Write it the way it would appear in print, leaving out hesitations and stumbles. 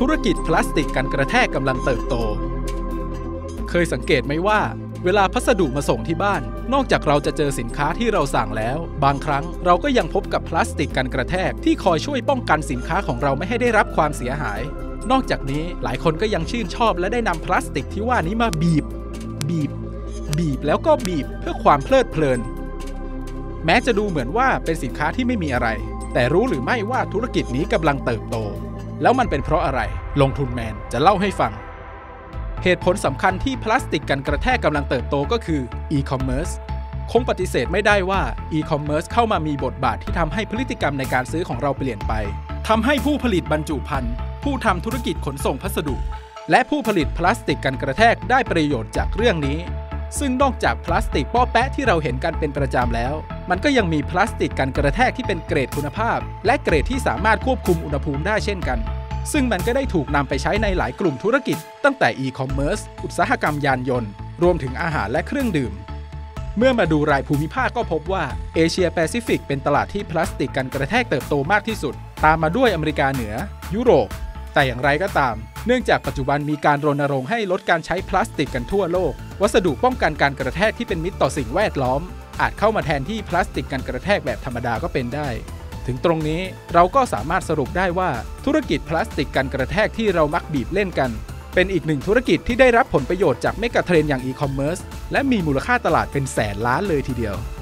ธุรกิจพลาสติกกันกระแทกกำลังเติบโตเคยสังเกตไหมว่าเวลาพัสดุมาส่งที่บ้านนอกจากเราจะเจอสินค้าที่เราสั่งแล้วบางครั้งเราก็ยังพบกับพลาสติกกันกระแทกที่คอยช่วยป้องกันสินค้าของเราไม่ให้ได้รับความเสียหายนอกจากนี้หลายคนก็ยังชื่นชอบและได้นำพลาสติกที่ว่านี้มาบีบแล้วก็บีบเพื่อความเพลิดเพลินแม้จะดูเหมือนว่าเป็นสินค้าที่ไม่มีอะไรแต่รู้หรือไม่ว่าธุรกิจนี้กำลังเติบโตแล้วมันเป็นเพราะอะไรลงทุนแมนจะเล่าให้ฟังเหตุผลสำคัญที่พลาสติกกันกระแทกกำลังเติบโตก็คืออีคอมเมิร์ซคงปฏิเสธไม่ได้ว่าอีคอมเมิร์ซเข้ามามีบทบาทที่ทำให้พฤติกรรมในการซื้อของเราเปลี่ยนไปทำให้ผู้ผลิตบรรจุภัณฑ์ผู้ทำธุรกิจขนส่งพัสดุและผู้ผลิตพลาสติกกันกระแทกได้ประโยชน์จากเรื่องนี้ซึ่งนอกจากพลาสติกป้อแปะที่เราเห็นกันเป็นประจำแล้วมันก็ยังมีพลาสติกกันกระแทกที่เป็นเกรดคุณภาพและเกรดที่สามารถควบคุมอุณหภูมิได้เช่นกันซึ่งมันก็ได้ถูกนำไปใช้ในหลายกลุ่มธุรกิจตั้งแต่อีคอมเมิร์ซอุตสาหกรรมยานยนต์รวมถึงอาหารและเครื่องดื่มเมื่อมาดูรายภูมิภาคก็พบว่าเอเชียแปซิฟิกเป็นตลาดที่พลาสติกกันกระแทกเติบโตมากที่สุดตามมาด้วยอเมริกาเหนือยุโรปแต่อย่างไรก็ตามเนื่องจากปัจจุบันมีการรณรงค์ให้ลดการใช้พลาสติกกันทั่วโลกวัสดุป้องกันการกระแทกที่เป็นมิตรต่อสิ่งแวดล้อมอาจเข้ามาแทนที่พลาสติกกันกระแทกแบบธรรมดาก็เป็นได้ถึงตรงนี้เราก็สามารถสรุปได้ว่าธุรกิจพลาสติกกันกระแทกที่เรามักบีบเล่นกันเป็นอีกหนึ่งธุรกิจที่ได้รับผลประโยชน์จากเมกะเทรนด์อย่างอีคอมเมิร์ซและมีมูลค่าตลาดเป็นแสนล้านเลยทีเดียว